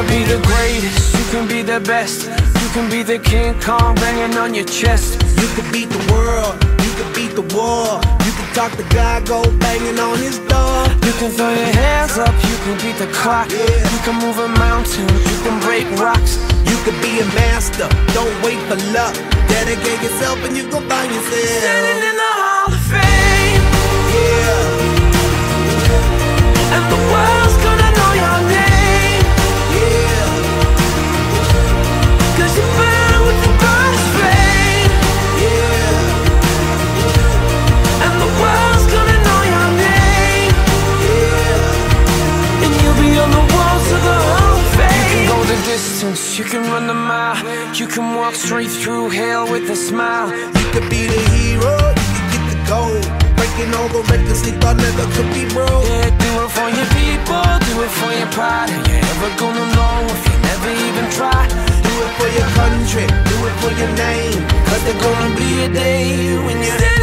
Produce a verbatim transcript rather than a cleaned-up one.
be the greatest, you can be the best. You can be the King Kong banging on your chest. You can beat the world, you can beat the war. You can talk to God, go banging on his door. You can throw your hands up, you can beat the clock. Yeah. You can move a mountain, you can break rocks. You can be a master, don't wait for luck. Dedicate yourself and you gon' find yourself Standing in the Hall of Fame. Yeah. And the world's gonna know your name. Yeah. Cause you burn with the brightest flame. Yeah. And the world's gonna know your name. Yeah. And you'll be on the walls of the Hall of Fame. You can go the distance, you can run the mile. You can walk straight through hell with a smile. You could be the hero, you can get the gold. Breaking all the records they thought never could be broke. Yeah, do it for your people, do it for your pride. Are you ever gonna know if you never even try? Do it for your country, do it for your name. Cause there's gonna be a day when you're